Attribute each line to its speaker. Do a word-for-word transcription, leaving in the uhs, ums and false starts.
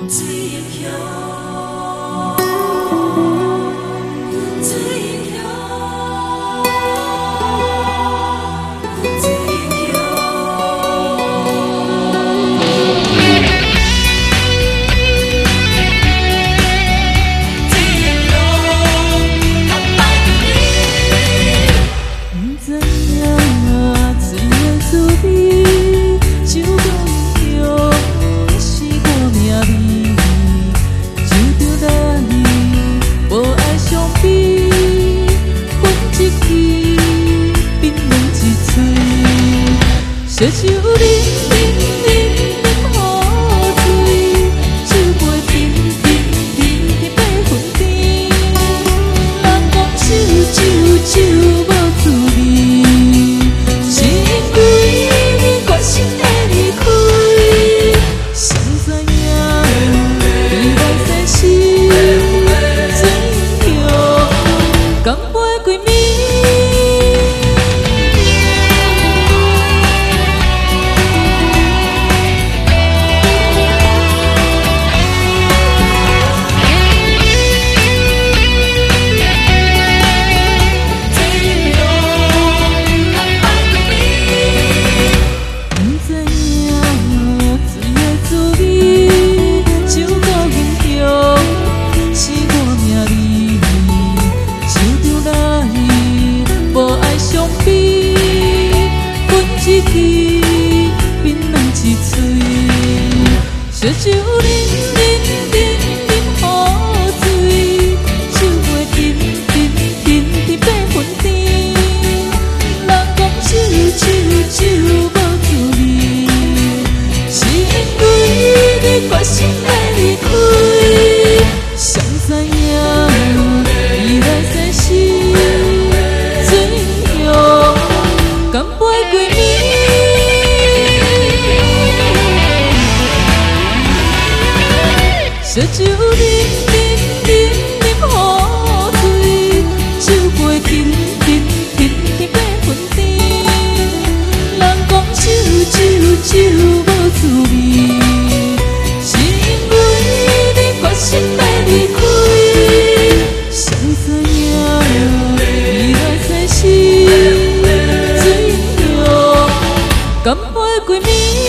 Speaker 1: 烧酒啉啉啉啉好醉，酒杯停停停停八分甜。人讲酒酒酒无滋味，是因为你决心要离开。谁知影你来世是怎样？干杯几暝。烧酒啉啉啉啉好醉，酒杯停停停停八分甜。人讲酒酒酒无滋味，是因为你决心要离开。谁知影你来世是怎样？干杯几暝。烧酒啉啉啉啉好醉，酒杯停停停停八分甜。人讲酒酒酒无滋味，是因为你决心要离开。谁知影你来世是怎样？干杯几暝。